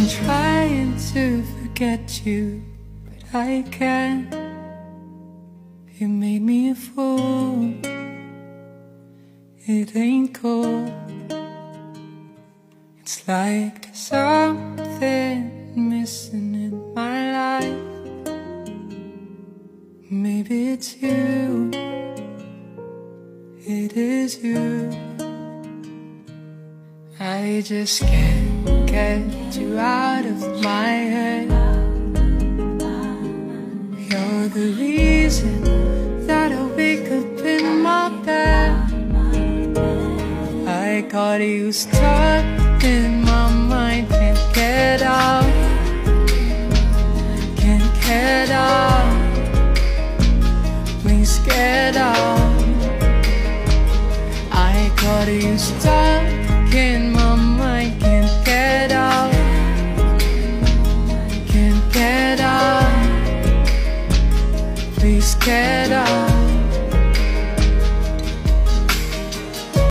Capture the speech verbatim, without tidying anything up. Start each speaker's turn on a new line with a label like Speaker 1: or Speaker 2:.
Speaker 1: trying to forget you, but I can't. You made me a fool. It ain't cool. It's like there's something missing in my life. Maybe it's you. It is you. I just can't get you out of my head. You're the reason that I wake up in my bed. I got you stuck in my mind. Can't get out. Can't get out. Please get out. I got you stuck in my mind. Can't get out. Can't get out. Please get out.